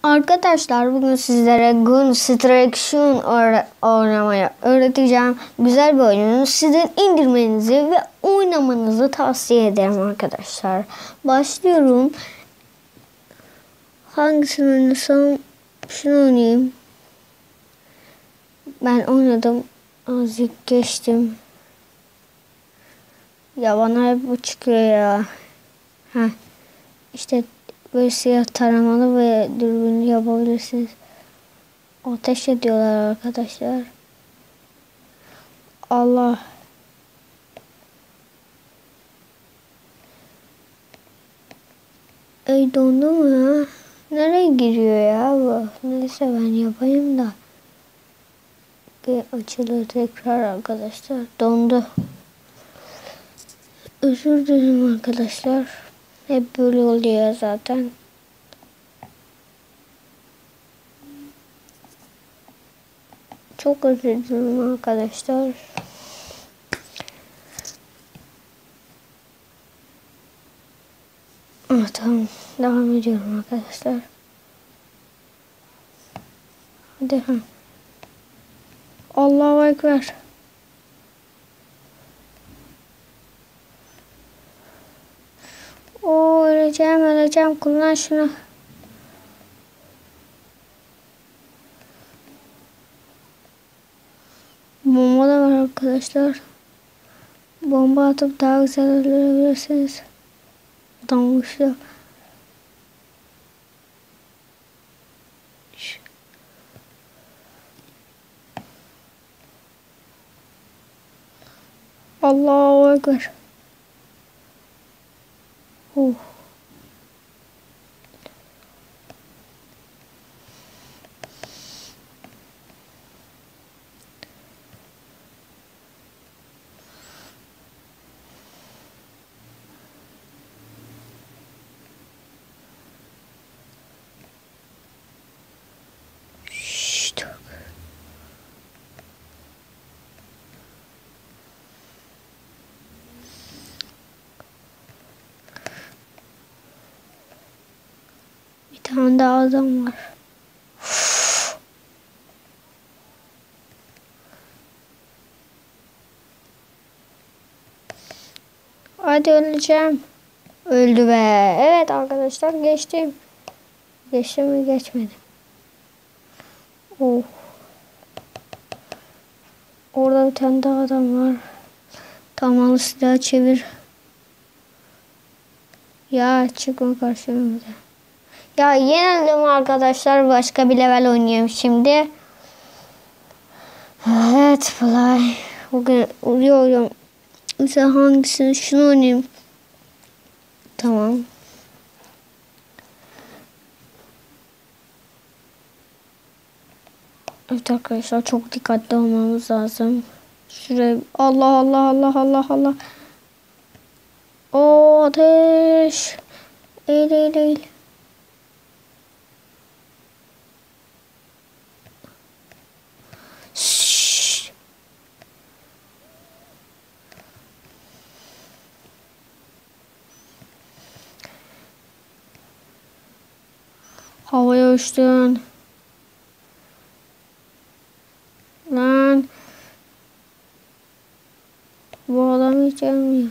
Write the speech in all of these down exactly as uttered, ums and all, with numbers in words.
Arkadaşlar bugün sizlere Gun Extraction oynamayı öğreteceğim. Güzel bir oyun. Sizin indirmenizi ve oynamanızı tavsiye ederim arkadaşlar. Başlıyorum. Hangisini oynasam? Şunu oynayayım. Ben oynadım. Azıcık geçtim. Ya bana hep bu çıkıyor ya. Heh. İşte böyle siyah taramalı ve dürbünlü yapabilirsiniz. Ateş ediyorlar arkadaşlar. Allah. Ey dondu mu ya? Nereye giriyor ya bu? Neyse ben yapayım da. Bir açılır tekrar arkadaşlar. Dondu. Özür dilerim arkadaşlar. Hep böyle oluyor zaten. Çok özür dilerim arkadaşlar. Ah, tamam. Devam ediyorum arkadaşlar. Hadi ha. Allahu Ekber. Oo, öleceğim öleceğim. Kullan şunu. Bomba da var arkadaşlar. Bomba atıp daha güzel öldürebilirsiniz. Adam uçtu. Allahu Ekber. Oh. Şşt. Bir tane daha adam var. Hadi öleceğim. Öldü be. Evet arkadaşlar geçtim. Geçtim mi geçmedim. Oh. Orada bir tane daha adam var. Tamalı silahı çevir. Ya çıkma karşımıza. Ya yenildim arkadaşlar. Başka bir level oynuyorum şimdi. Evet fly. Bugün uyuyorum. Mesela hangisini? Şunu oynayayım. Tamam. Evet arkadaşlar çok dikkatli olmamız lazım. Şuraya Allah Allah Allah Allah Allah. O ateş. Eğil eğil eğil. Şşş. Havaya uçtun. Lan. Bu adam hiç gelmiyor.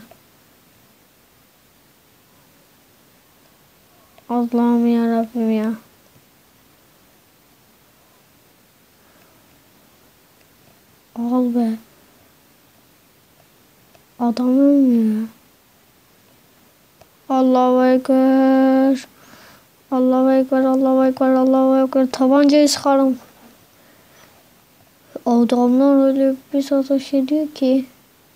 Allah'ım yarabbim ya. Al be. Adam ölmüyor. Allahu Ekber. Allahu Ekber. Allahu Ekber. Allahu Ekber. Tabancayı sıkarım. Adamlar öyle bir ateş ediyor ki.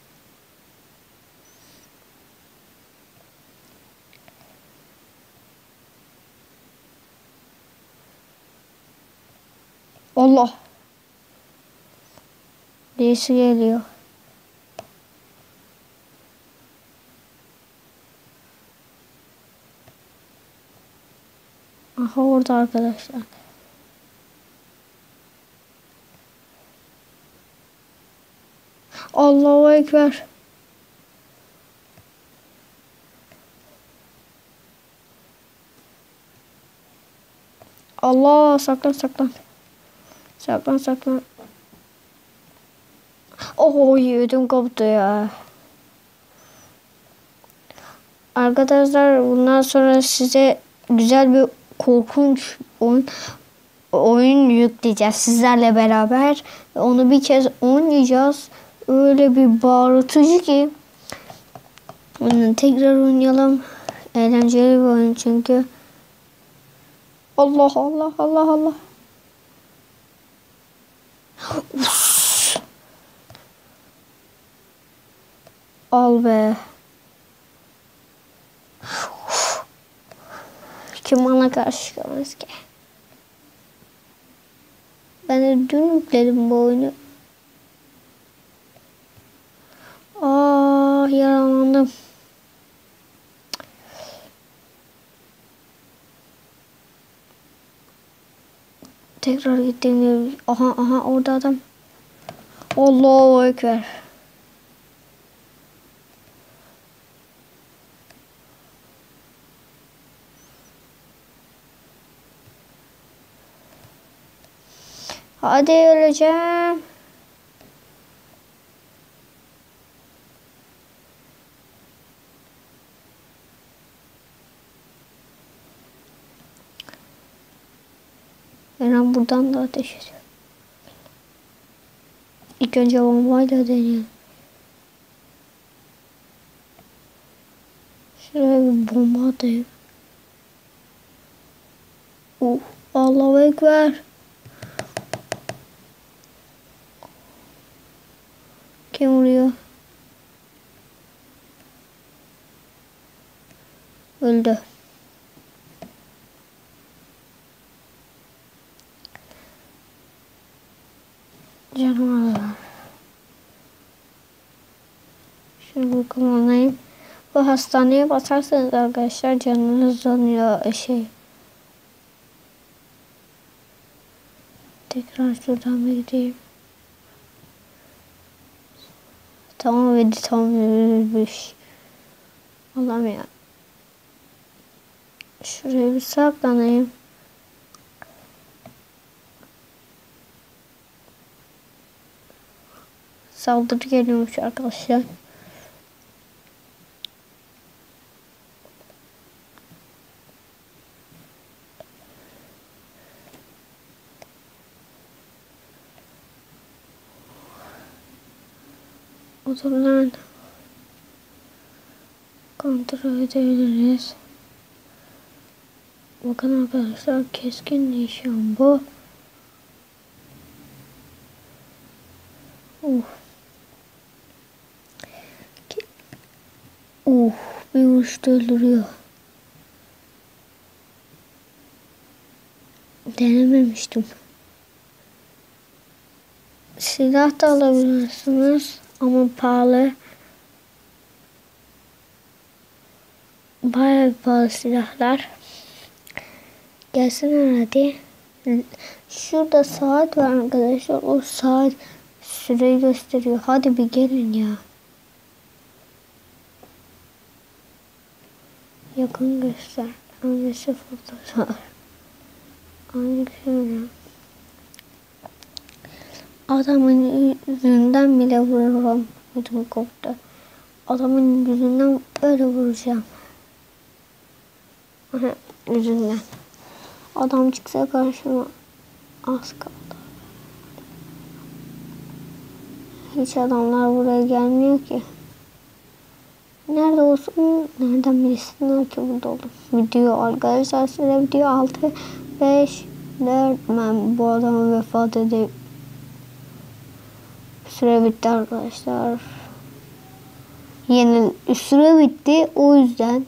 Allah. Birisi geliyor. Aha orada arkadaşlar. Allahu Ekber. Allah, saklan saklan. Saklan saklan. Oh, ödüm koptu ya. Arkadaşlar, bundan sonra size güzel bir korkunç oyun oyun yükleyeceğiz sizlerle beraber. Onu bir kez oynayacağız. Öyle bir bağırtıcı ki. Tekrar oynayalım. Eğlenceli bir oyun çünkü. Allah Allah Allah Allah. Al be. Kim bana karşı çıkamaz ki? Ben de dün yükledim bu oyunu. Aa, yaralandım. Tekrar gittiğimde aha aha orada adam. Allahu Ekber. Hadi öleceğim. Ben buradan da ateş ediyorum. İlk önce bombayla deneyelim. Şuraya bir bomba atayım. Uh, Allahu Ekber. Kim vuruyor? Öldü. Canavarlar. Şunu kullanayım. Bu hastaneye basarsanız arkadaşlar canınız donuyor şey. Tekrar şuradan bir gideyim. Tamam, ve tam yürümüş. Allah'ım ya. Şuraya bir saklanayım. Saldırı geliyormuş arkadaşlar. O zaman kontrol edebiliriz. Bakın arkadaşlar, keskin nişan bu. Uh. Uh, bir vuruşta öldürüyor. Denememiştim. Silah da alabilirsiniz ama pahalı. Bayağı pahalı silahlar. Gelsin hadi. Şurada saat var arkadaşlar. O saat süreyi gösteriyor. Hadi bir gelin ya. Yakın göster. Önce sıfırda var. Aynı şöyle. Adamın yüzünden bile vururum. Ödüm koptu. Adamın yüzünden öyle vuracağım. Yüzünden. Adam çıksa karşıma az kaldı. Hiç adamlar buraya gelmiyor ki. Nerede olsun? Nereden bilsinler ki burada olur? Video arkadaşlar, size video altı beş dört ben bu adamı vefat edeyim. Süre bitti arkadaşlar. Yeni süre bitti, o yüzden.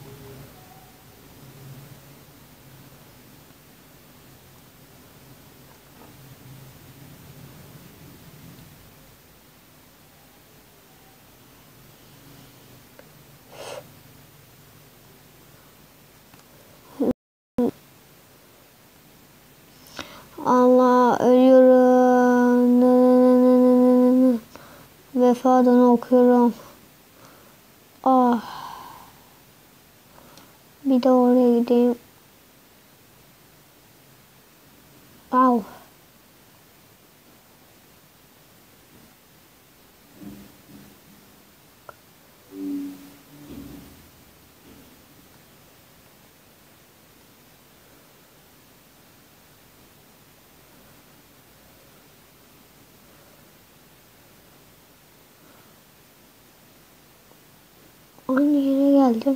Allah, ölüyorum. Vefatını okuyorum. Ah. Bir de oraya gideyim. Aynı yere geldim.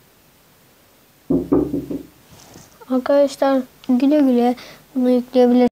Arkadaşlar güle güle bunu yükleyebilirsiniz.